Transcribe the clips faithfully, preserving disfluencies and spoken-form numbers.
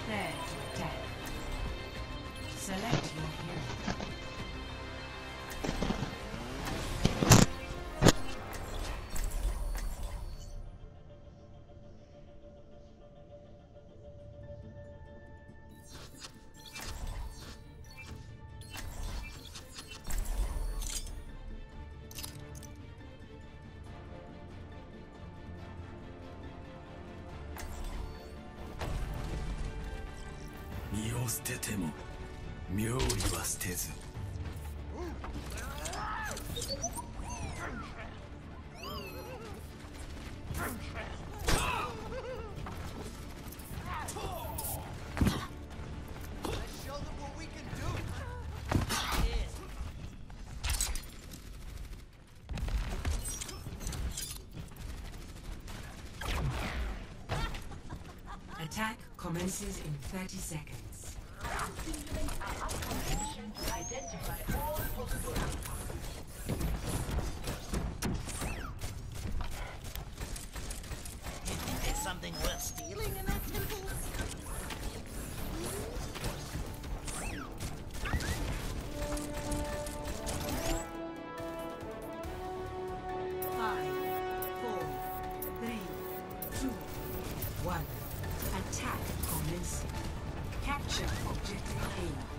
Prepare to attack. Select your hero. Attack commences in thirty seconds. Identify all possible outcomes. You think there's something worth stealing in that temple? Five, four, three, two, one. Attack commencing. Capture objective A.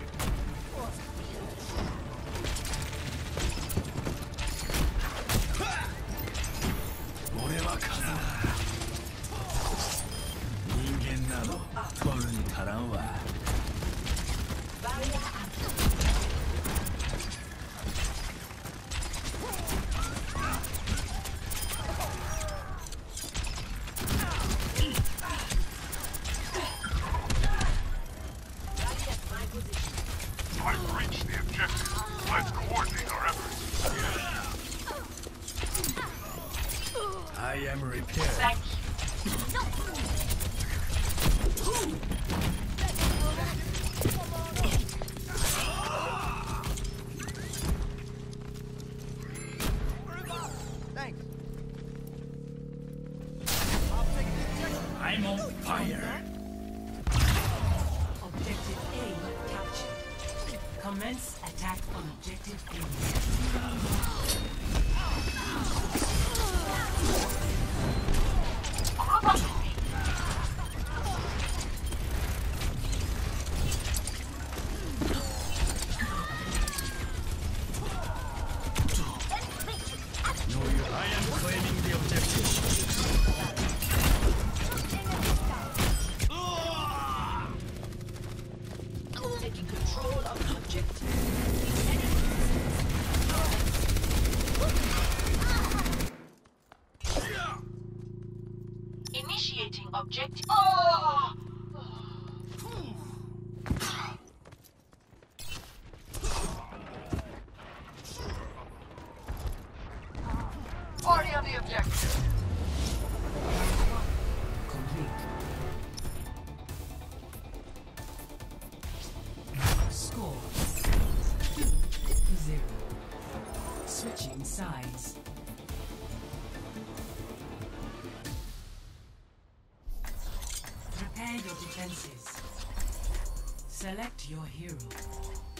I've reached the objective. Let's coordinate our efforts. I am repaired. Thank Thanks. I'm on fire. Objective A captured. Commence attack on objective A. I am claiming the objective. Taking control of the objective. Initiating objective. Oh! Party on the objective. Complete. Score two to zero. Switching sides. Prepare your defenses. Select your hero.